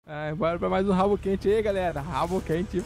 Bora pra mais um rabo quente aí, galera. Rabo quente 5.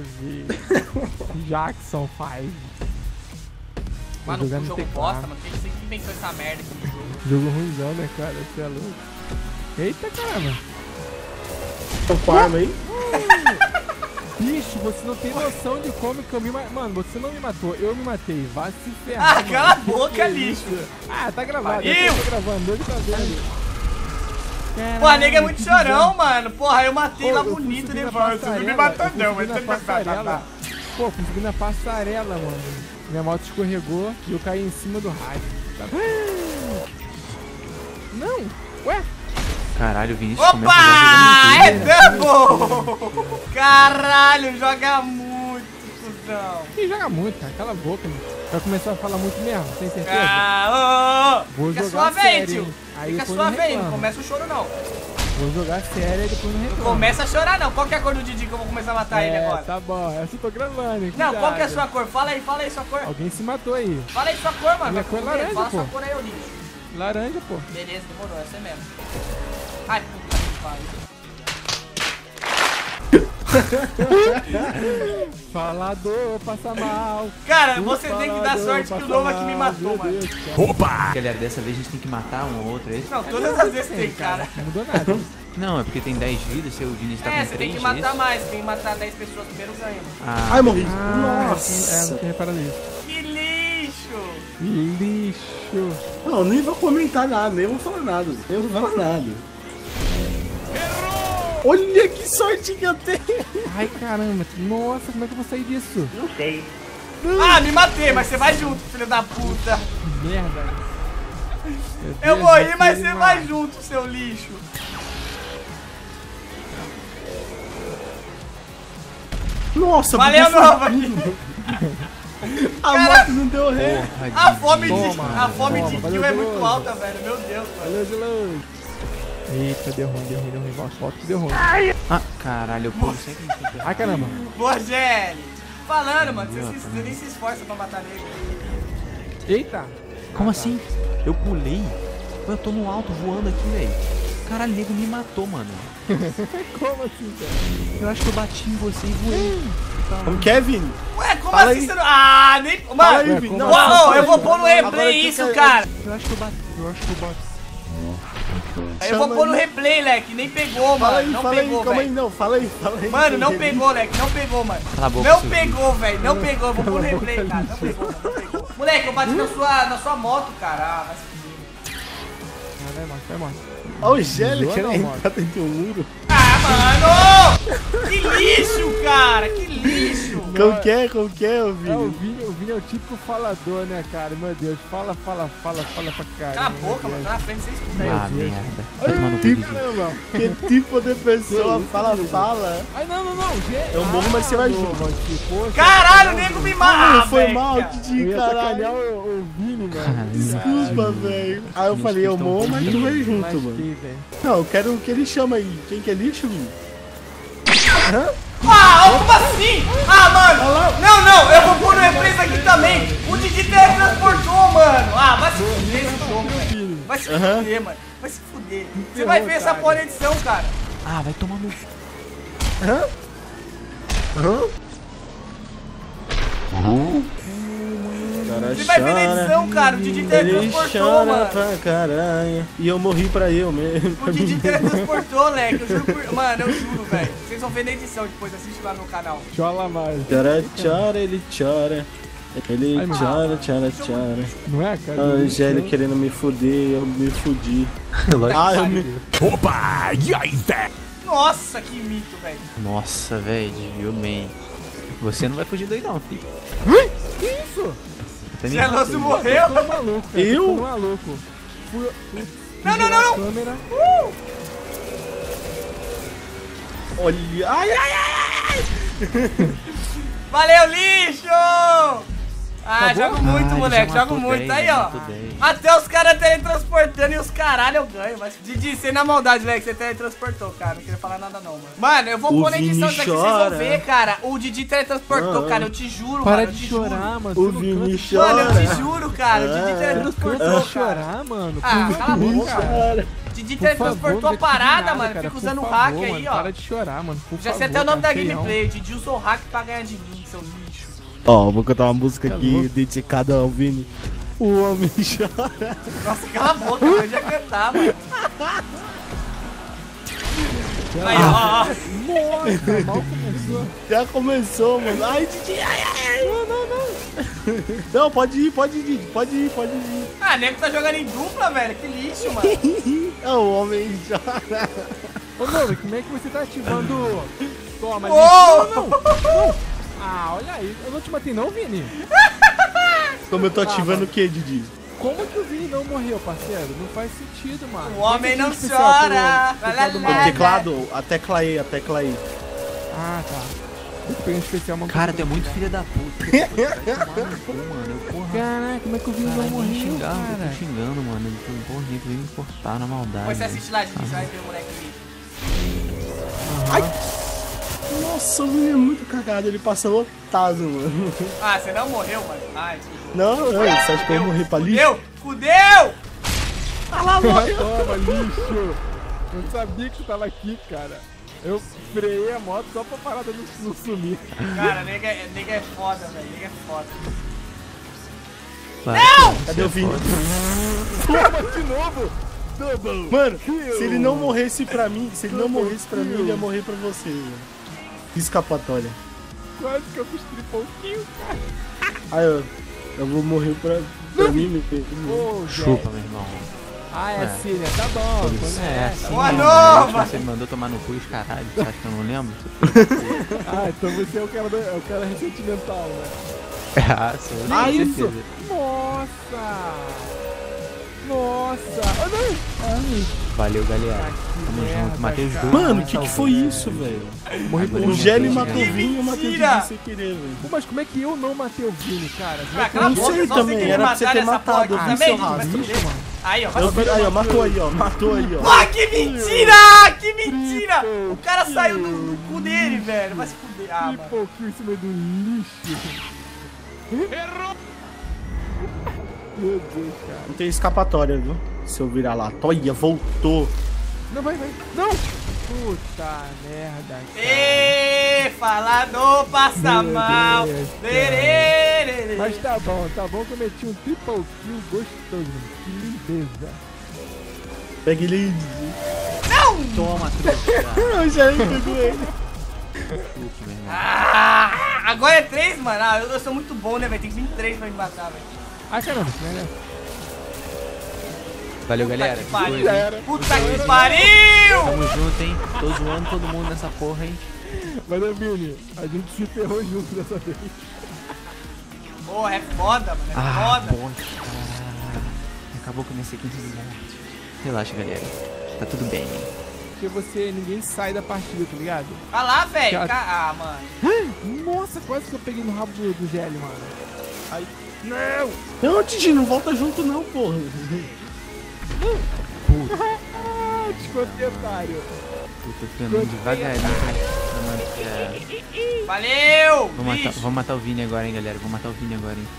Jackson 5. Mano, o jogo bosta, mano. Quem que inventou essa merda aqui no jogo? Jogo ruimzão, né, cara? Você é louco. Eita, caramba. Tô com arma aí. Bicho, você não tem noção de como que eu me matei. Mano, você não me matou, eu me matei. Vai se ferrar. Ah, cala a boca, lixo. Ah, tá gravado. Eu tô gravando, hoje tá vendo. Pô, a nega é muito chorão, mano. Porra, eu matei lá bonito, né, mano? Você não me matou, não, mas você me matou. Pô, fui subir na passarela, mano. Minha moto escorregou e eu caí em cima do rádio. Não! Ué? Caralho, o Vinícius Opa! É double! Caralho, joga muito, cuzão. Quem joga muito, cara? Cala a boca, mano. Vai começar a falar muito mesmo, tem certeza? Vou Fica jogar suave aí, sério, tio. hein? Aí Fica depois suave aí, não reclama. começa o choro, não. Vou jogar sério e depois não reclamo. Começa a chorar, não. Qual que é a cor do Didi que eu vou começar a matar ele agora? Tá bom, essa eu tô gravando, hein? Não, qual que é a cuidado. sua cor? Fala aí sua cor. Alguém se matou aí. Fala aí sua cor, mano. Minha Vai cor é comer. laranja, Fala pô. sua cor aí, ô lixo. Laranja, pô. Beleza, demorou, essa é mesmo. Ai, puta que pariu. Falador, passa mal. Cara, você tem que dar sorte que o Novo aqui me matou, mano. Opa! Galera, dessa vez a gente tem que matar um ou outro, é isso? Não, todas as vezes tem, cara. Não mudou nada. Não, é porque tem 10 vidas, seu Vinícius tá É, com você tem 3, que matar mais. Tem que matar 10 pessoas primeiro ganha. Ai, morri. Não Nossa. tinha reparado isso. Que lixo! Lixo. Não, nem vou comentar nada, nem vou falar nada. Eu não vou falar nada. Olha que sorte que eu tenho. Ai, caramba. Nossa, como é que eu vou sair disso? Não sei. Ah, me matei, mas você vai junto, filho da puta. Que merda. Meu Eu Deus, morri, meu mas filho, você vai junto, seu lixo. Nossa, Valeu, porque foi Novo tudo. aqui. A Cara, moto não deu ré. A fome de Toma, kill valeu, é muito Veloso. alta, velho. Meu Deus, mano. Valeu, Veloso. Eita, deu ruim. Volta que deu ruim. Ah, caralho, eu pulo sempre no super. Ai, caramba. Boa, Gelli. Falando, mano. Você nem se esforça pra matar nele. Eita. Como assim? Eu pulei? Eu tô no alto voando aqui, velho. Caralho, o nego me matou, mano. Como assim, cara? Eu acho que eu bati em você e voei. Como que é, Vini? Ué, como Fala assim aí. você não... Ah, nem... Fala Mano, aí, Vini. Não, uau, fala eu aí. vou pôr no Agora replay eu isso, quero- cara. Eu acho que eu bati. Eu vou pôr no replay, leque. Nem pegou, Fala aí, mano. Não fala aí, pegou, calma aí, velho. não, fala aí. Mano, não pegou, leque. Não pegou, mano. Cala a boca, Não seu pegou, velho. Não pegou. Eu vou pôr no replay, cara. Não pegou, mano. Não pegou. Moleque, eu bati na sua moto, cara. Ah, vai se fuder. Vai morte. Olha o Gelli Zoa querendo não, entrar dentro do muro. Ah, mano! Que lixo, cara! Que lixo! Como que é, ô É, o Vini? Vini é o típico falador, né, cara? Meu Deus, fala pra caralho. Cala a boca, mano. Tá na frente, você escuta aí. Ah, merda. Vai tomar no cu, Didi. Caramba. Que tipo de pessoa fala? Ai, não, gente. Eu morro, mas você vai junto. Poxa, Caralho, o nego me mata! Foi velho, mal, cara. Eu Didi, ia caralho. sacanear o Vini, mano. Desculpa, velho. Aí eu falei, eu morro, mas tu vai junto, Mas mano. que, velho. Não, eu quero que ele chama aí. Quem que é lixo, Vini? Ah, como assim? Ah, mano! Não, eu vou pôr no replay isso aqui também! O Didi teletransportou, mano! Ah, vai se fuder esse jogo, velho! Vai se fuder, mano! Vai se fuder! Você vai ver essa porra na edição, cara! Ah, vai tomar no... Você vai ver na edição, cara! O Didi Ele teletransportou, chora mano! pra caralho. E eu morri pra eu mesmo. O Didi teletransportou, leque! Eu juro por... Mano, eu juro, velho! Vocês vão ver na edição depois, assiste lá no canal. Chola mais. Chora, ele chora. Ele Ai, meu chora. Não é, cara? A Angélica querendo me fuder, eu me fudi. Ah, eu me... Opa! E aí, Zé? Nossa, que mito, velho! Nossa, velho, desviou bem. Você não vai fugir daí não, filho. Que isso? Zeloso morreu! Tô maluco, cara. Eu? Tô maluco. Não! Câmera. Olha... Ai. Valeu, lixo! Ah, Acabou? jogo muito, Ah, moleque, já jogo matou muito. 10, Aí, já ó. matou 10. Até os caras teletransportando e os caralho eu ganho. Mas, Didi, sem na maldade, moleque, você teletransportou, cara. Não queria falar nada, não, mano. Mano, eu vou O pôr na edição Vini isso aqui, vocês vão chora. ver, cara. O Didi teletransportou, cara. Eu te juro, Para mano. de eu te juro. chorar, mano. O Você não Vini cansa- chora. Mano, eu te juro, cara. O Didi Você não teletransportou, cansa de cara. chorar, mano. Ah, cala a boca, cara. cara. Didi teletransportou a parada, mano. Fica usando o hack aí, ó. Para de chorar, mano. Já sei até o nome da gameplay. Didi usou o hack pra ganhar de mim, seu lixo. Ó, vou cantar uma música aqui dedicada ao Vini. O homem chora. Nossa, cala a boca, eu já cantar, mano. Aí, ó. Nossa, mal começou. Já começou, mano. Ai, Didi, ai. Não. Não, pode ir, Didi. Pode ir. Ah, nego tá jogando em dupla, velho. Que lixo, mano. É o homem chora. Ô, Nova, como é que você tá ativando... Toma, não. Ah, olha aí. Eu não te matei não, Vini. Como eu tô ativando o que, Didi? Como que o Vini não morreu, parceiro? Não faz sentido, mano. O homem não chora. O teclado, a tecla E. Ah, tá. Eu peguei um especial, mano. Cara, tu é muito filha da puta. Mano, Caraca, como é que o Vini não morreu, cara? Eu cara? tô xingando, mano. Ele tem porra, nem me importar na maldade. Depois você assiste lá, Didi. Você vai ver o moleque ali. Ai! Nossa, o Vini é muito cagado. Ele passa lotado, mano. Ah, você não morreu, mano? Ai, desculpa. Não, você acha que eu vou morrer pra lixo? Fudeu! Toma, lixo! Eu sabia que tu tava aqui, cara. Eu freiei a moto só pra parada não sumir. Cara, nega é foda, velho. Nega é foda. Não! Cadê o Vini? Toma de novo! Double. Mano, se ele não morresse pra mim, ele ia morrer pra você, velho. Escapatória. Quase que eu fiz triple kill, cara. Aí, eu vou morrer pra mim mesmo. Ô, Chupa, meu irmão. Ah, é assim, né? Tá bom. Assim, Boa né? noite! Você me mandou tomar no cu os caralho. Você acha que eu não lembro? Ah, então você é o cara ressentimental, né? Ah, sou eu, com certeza. Nossa! Ah, não! Valeu, galera. Tamo junto. Matei os dois. Mano, o que foi isso, velho? Morri por O um. Gelli matou o Vini e eu matei o Mentira! Vini sem querer, velho. Pô, mas como é que eu não matei o Vini, cara? Ah, cala a Não boca, sei só também, você queria era pra você matar ter essa matado, porra eu aqui vi também, seu vai rabo. se fuder. Aí, ó, vai Eu se vi, fuder. aí, ó, matou aí, ó. Ah, que mentira! Que mentira! O cara saiu do cu dele, velho. Vai se fuder. Ah, mano. Triple kill em cima do lixo. Errou! Meu Deus, cara. Não tem escapatória, viu? Se eu virar lá. Toia, voltou. Não, vai. Não! Puta merda, cara. Ê, falador passa Meu mal. Deus, Lerê. Mas tá bom que eu meti um triple kill gostoso. Que lindeza. Pega ele. Toma, trouxa. Eu já pegou ele. Chupa, meu irmão. Ah, agora é 3, mano. Ah, eu sou muito bom, né, velho? Tem que vir 3 pra me matar, velho. Ai, caramba, né? Valeu, galera. Puta que pariu. Já era. Puta que pariu! Tamo junto, hein? Tô zoando todo mundo nessa porra, hein? Mas, Vini, a gente se ferrou junto dessa vez. Porra, é foda, mano. É Ah, foda. bosta. Acabou com a minha sequência de morte. Relaxa, galera. Tá tudo bem, hein? Porque ninguém sai da partida, tá ligado? Vai lá, velho. Cara. Ah, mano. Nossa, quase que eu peguei no rabo do Gelli, mano. Ai, não! Não, Didi, não volta junto não, porra. Descontentário. Eu tô ficando devagarinho pra manter. Valeu! Vou matar o Vini agora, hein, galera. Vou matar o Vini agora, hein.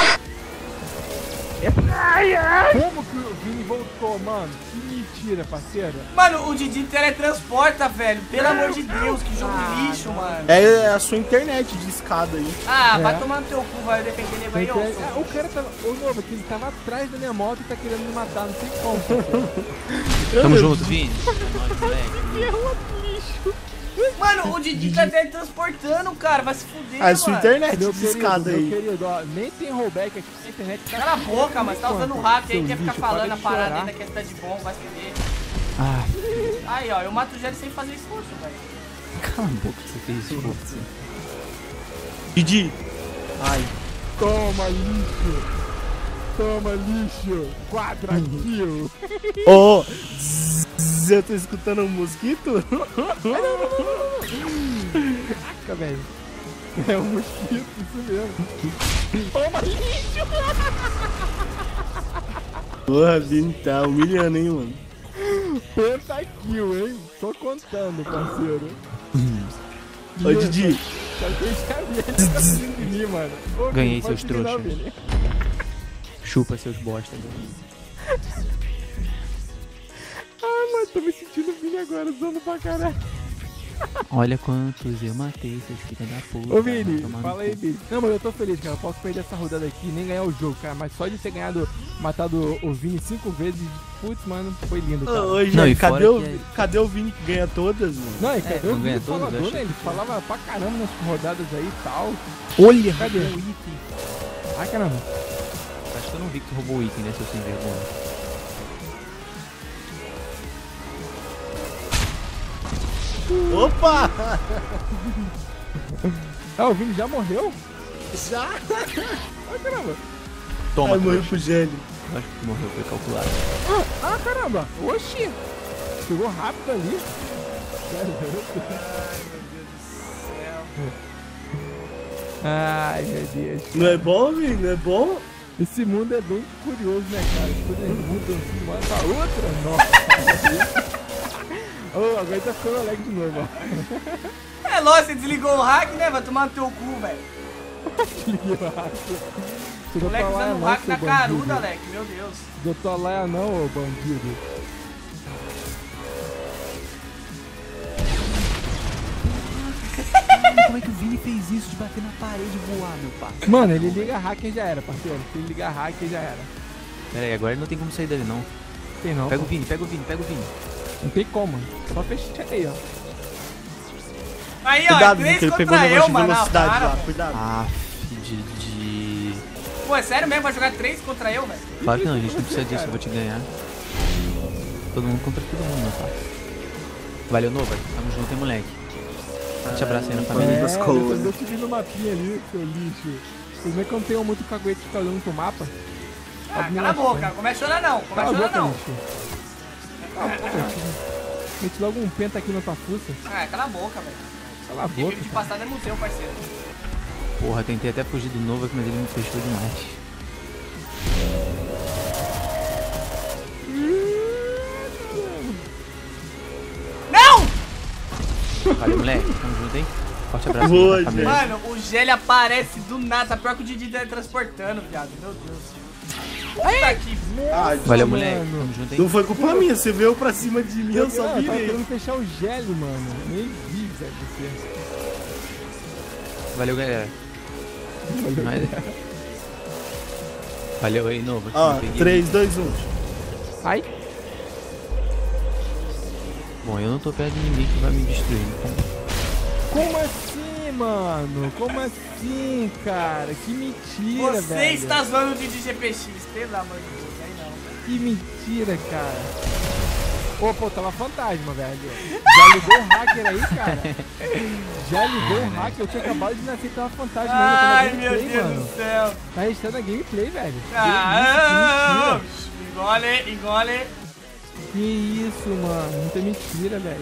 Como que o Vini voltou, mano? Que mentira, parceiro. Mano, o Didi teletransporta, velho. Pelo amor de Deus, que jogo lixo, mano. É a sua internet de escada aí. Ah, É. vai tomar no teu cu, vai defender nego aí, ó. O cara tava. Ô, Novo, que ele tava atrás da minha moto e tá querendo me matar, não sei como. Parceiro. Tamo junto, Vini. É nóis, moleque. Mano, o Didi tá teletransportando, cara. Vai se fuder, É a sua mano. internet Meu de querido, escada meu aí. querido, ó, nem tem rollback aqui na internet. Tá Cala a boca, mano. Você tá usando o hack aí, quer ficar falando a de parada chorar. ainda que é de bom, vai se fuder. Ah, Aí, ó, eu mato o Gelli sem fazer esforço, velho. cala a boca que você fez esforço. Didi. Ai. Toma, lixo. Toma, lixo. 4 kills. Ô, eu tô escutando um mosquito? Caraca, velho. É um mosquito, isso mesmo. Toma, lixo. Porra, Vini, tá humilhando, hein, mano. Pentakill, hein? Tô contando, parceiro. Ô, Didi. Ele tá fugindo de mim, mano. Ô, Ganhei, Vini, pode seus seguir não, trouxas. Vini. Chupa seus bosta, galera. Eu tô me sentindo Vini agora, usando pra caralho. Olha quantos eu matei, seus filhos da puta. Ô Vini, Vai tomar no fala aí, cu. Vini. Não, mas eu tô feliz, cara. Eu posso perder essa rodada aqui e nem ganhar o jogo, cara. Mas só de ter ganhado, matado o Vini 5 vezes, putz, mano, foi lindo, cara. Ô, Não, Gelli, e fora cadê o Vini que ganha todas, mano? Não, e cadê o não ganha Vini todas, eu falador, achei né? Ele que- falava pra caramba nas rodadas aí e tal. Olha, Cadê? roubou o item. Ai, caramba. Acho que eu não vi que tu roubou o item, né, seu sem vergonha. Opa! Ah, o Vini já morreu? Já! Ai, caramba. Toma, Ai, morreu trouxa. pro Gelli. Acho que tu morreu, foi calculado. Ah, caramba. Oxi. Chegou rápido ali. Ai, meu Deus. Não é bom, Vini? Não é bom? Esse mundo é bem curioso, né, cara? As coisas mudam de uma pra outra. Nossa. Oh, agora tá ficando alegre de novo, ó. É lógico, você desligou o hack, né? Vai tomar no teu cu, velho. Liguei o hack. Você Moleque Laia usando o não, hack seu na bandido. caruda, Alec, meu Deus. Doutor Laia não, ô bandido. Como é que o Vini fez isso de bater na parede e voar, meu parceiro? Mano, ele liga hack e já era, parceiro. Se ele ligar hack já era. Pera aí, agora não tem como sair dele, não. Tem não. Pega o Vini, pega o Vini, pega o Vini. Não tem como, mano. Só fechar aí, ó. Aí, ó, Cuidado, três Vini, que ele pegou o contra eu, negócio de mano. Ah, velocidade para, lá. velho. Cuidado. Ah, Pô, é sério mesmo? Vai jogar 3 contra eu, velho? Claro que não, a gente não precisa disso, eu vou te ganhar. Todo mundo contra todo mundo, meu pai. Valeu, Nova. Tamo junto, hein, moleque. Te abraço aí na família. das depois cores. eu te vi no mapinha ali, seu lixo. Vocês veem que eu não tenho muito caguete de ficar olhando pro mapa? Ah, cala a boca. Começa a chorar não. Começa a Cala a chorar boca, não. lixo. Cala a boca, lixo. Mete logo um penta aqui na tua fuça. Ah, cala a boca, velho. Cala a boca. Nível de passado é museu, parceiro. Porra, tentei até fugir do Nova, mas ele me fechou demais. Não! Valeu, moleque. Tamo junto, hein? Forte abraço Boa, aí pra família. Mano, o Gelli aparece do nada. Tá pior que o Didi teletransportando, viado. Meu Deus. Puta que... Ah, Valeu, mano. moleque. Tamo junto, hein? não foi culpa minha, você veio pra cima de mim, eu só Tava virei. querendo fechar o gelo, mano. Nem vi, Zé, você. Valeu, galera. Valeu aí, Nova. Ó, Não peguei. 3, 2, 1. Ai. Bom, eu não tô perto de ninguém que vai me destruir. Então... Como assim, mano? Como assim, cara? Que mentira, Você velho. está zoando o Didi GPX. Pelo amor de Deus. Aí não. Que mentira, cara. Ô, pô, tava fantasma, velho. Já ligou o hacker aí, cara? Já ligou o hacker? Eu tinha acabado de nascer e tava fantasma ainda. Tá na Ai, meu gameplay, Deus mano. do céu. Tá restando a gameplay, velho. Ah, Que engole, engole. mentira. Que isso, mano. Muita mentira, velho.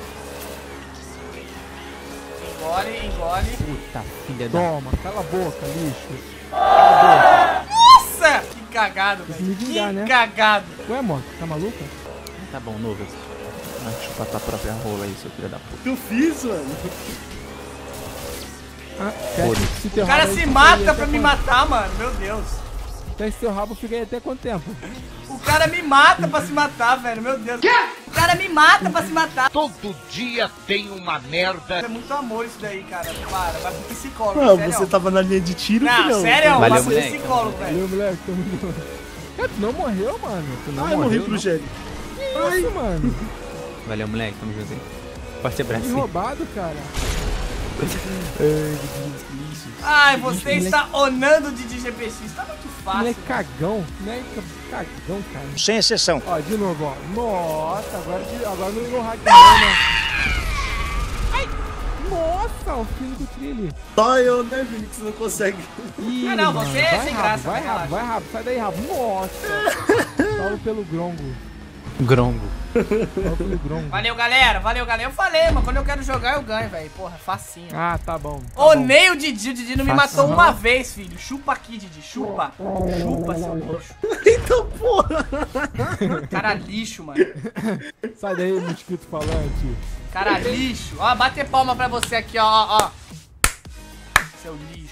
Engole, engole. Puta filha da... Toma, cala a boca, lixo. Nossa! Que cagado, Tem que velho. me vingar, Que né? cagado. Ué, moto, tá maluca? Tá bom, Nova. Ah, chupa tua própria rola aí, seu filho da puta. Eu fiz, mano. Ah, Foda-se. se teu O cara rabo aí se fica aí mata até pra me quando? matar, mano. Meu Deus. Teste seu rabo, fica aí até quanto tempo? O cara me mata pra se matar, velho. Meu Deus. O cara me mata pra se matar. Todo dia tem uma merda. É muito amor isso daí, cara. Para, vai pro psicólogo. Não, sério. você tava na linha de tiro, Não, filhão. sério, Valeu, vai pro moleque. psicólogo, velho. Valeu, moleque, tamo junto. Cara, tu não morreu, mano. Tu não Ai, morri morreu, pro não. Gelli. Que isso, mano? Valeu, moleque. Tamo junto, hein? Forte abraço. Que hein? roubado, cara. Ai, você está onando de GPX. Tá muito fácil. Moleque cagão. Moleque cagão, cara. Sem exceção. Ó, de novo, ó. Nossa, agora não ligou o hack não, né? Ai! Nossa, o filho do trilho. Só eu, né, Vini, que você não consegue. Ih, Ah, não, mano, você é vai sem rabo, graça, vai relaxa. rabo, vai rabo. Sai daí, rabo. Nossa. Salve pelo grongo. Grongo. Salve pelo grongo. Valeu, galera. Valeu, galera. Eu falei, mano. Quando eu quero jogar, eu ganho, velho. Porra, facinho. Ah, tá bom. Tá bom. Onei o Didi não me Faça matou não. uma vez, filho. Chupa aqui, Didi. Chupa. Chupa, seu lixo. Então, porra. Cara lixo, mano. Sai daí, mosquito falante. Cara lixo. Ó, bater palma pra você aqui, ó, ó. Seu lixo.